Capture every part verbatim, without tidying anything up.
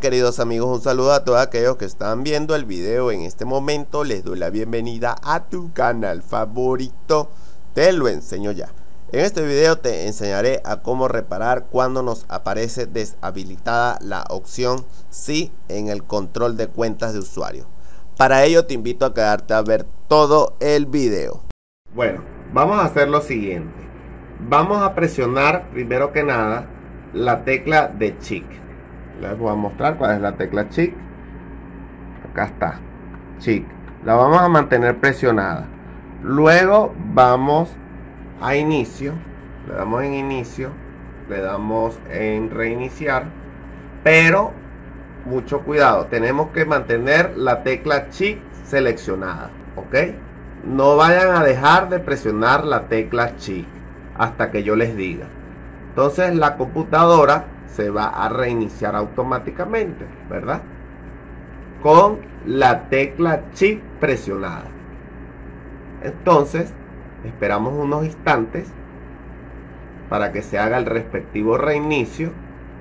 queridos amigos, un saludo a todos aquellos que están viendo el video en este momento. Les doy la bienvenida a tu canal favorito, te lo enseño ya. En este video te enseñaré a cómo reparar cuando nos aparece deshabilitada la opción sí en el control de cuentas de usuario. Para ello te invito a quedarte a ver todo el video. Bueno, vamos a hacer lo siguiente. Vamos a presionar primero que nada la tecla de Chic. Les voy a mostrar cuál es la tecla Chic. Acá está, Chic. La vamos a mantener presionada. Luego vamos a inicio. Le damos en inicio. Le damos en reiniciar. Pero mucho cuidado. Tenemos que mantener la tecla Chic seleccionada. ¿Ok? No vayan a dejar de presionar la tecla Chic hasta que yo les diga. Entonces la computadora se va a reiniciar automáticamente, ¿verdad? Con la tecla Chic presionada. Entonces esperamos unos instantes para que se haga el respectivo reinicio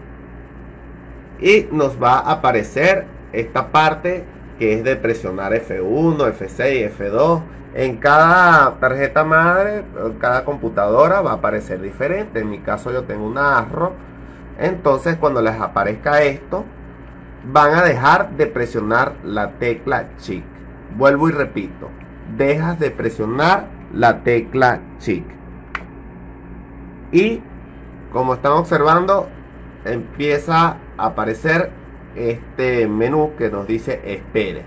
y nos va a aparecer esta parte que es de presionar F uno, F seis, F dos. En cada tarjeta madre, en cada computadora va a aparecer diferente. En mi caso yo tengo una Arrow. Entonces cuando les aparezca esto, van a dejar de presionar la tecla Chic. Vuelvo y repito, dejas de presionar la tecla Chic. Y como están observando, empieza a aparecer este menú que nos dice espere.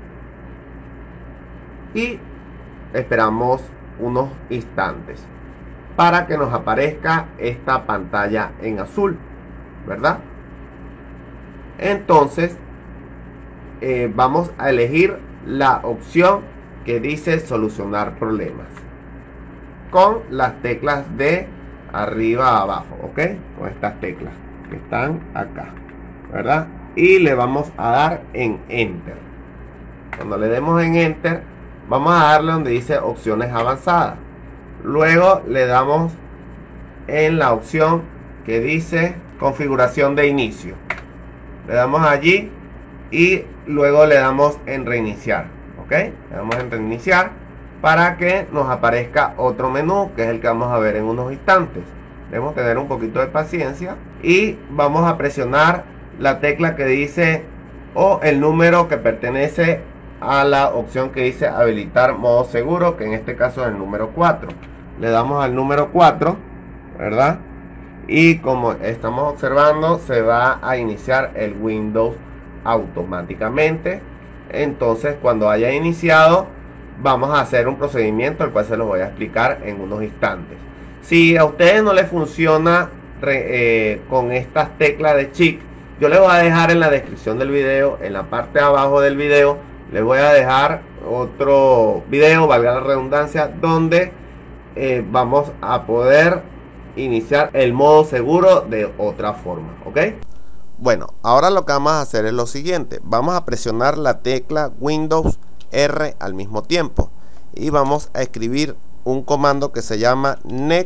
Y esperamos unos instantes para que nos aparezca esta pantalla en azul, ¿verdad? Entonces eh, vamos a elegir la opción que dice solucionar problemas con las teclas de arriba a abajo, ¿ok? Con estas teclas que están acá, ¿verdad? Y le vamos a dar en enter. Cuando le demos en enter, vamos a darle donde dice opciones avanzadas. Luego le damos en la opción que dice configuración de inicio. Le damos allí y luego le damos en reiniciar. ¿Ok? Le damos en reiniciar para que nos aparezca otro menú que es el que vamos a ver en unos instantes. Debemos tener un poquito de paciencia y vamos a presionar la tecla que dice o el número que pertenece a la opción que dice habilitar modo seguro, que en este caso es el número cuatro. Le damos al número cuatro, ¿verdad? Y como estamos observando, se va a iniciar el Windows automáticamente. Entonces cuando haya iniciado, vamos a hacer un procedimiento el cual se los voy a explicar en unos instantes. Si a ustedes no les funciona eh, con estas teclas de Chic, yo les voy a dejar en la descripción del video, en la parte de abajo del video, les voy a dejar otro video, valga la redundancia, donde eh, vamos a poder iniciar el modo seguro de otra forma, ¿ok? Bueno, ahora lo que vamos a hacer es lo siguiente. Vamos a presionar la tecla Windows R al mismo tiempo y vamos a escribir un comando que se llama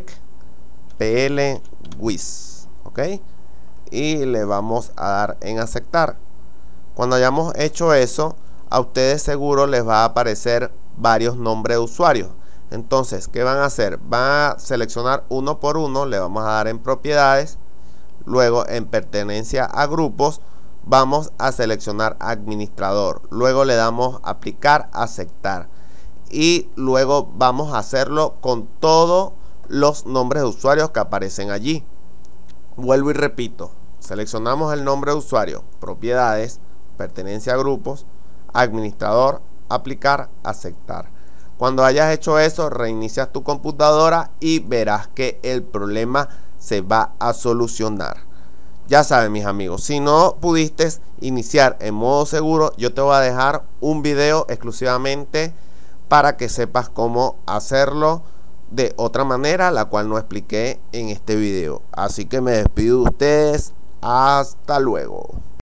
netplwiz, ¿ok? Y le vamos a dar en aceptar. Cuando hayamos hecho eso, a ustedes seguro les va a aparecer varios nombres de usuarios. Entonces, ¿qué van a hacer? Van a seleccionar uno por uno, le vamos a dar en propiedades, luego en pertenencia a grupos, vamos a seleccionar administrador, luego le damos aplicar, aceptar y luego vamos a hacerlo con todos los nombres de usuarios que aparecen allí. Vuelvo y repito, seleccionamos el nombre de usuario, propiedades, pertenencia a grupos, administrador, aplicar, aceptar. Cuando hayas hecho eso, reinicias tu computadora y verás que el problema se va a solucionar. Ya saben, mis amigos, si no pudiste iniciar en modo seguro, yo te voy a dejar un video exclusivamente para que sepas cómo hacerlo de otra manera, la cual no expliqué en este video. Así que me despido de ustedes. Hasta luego.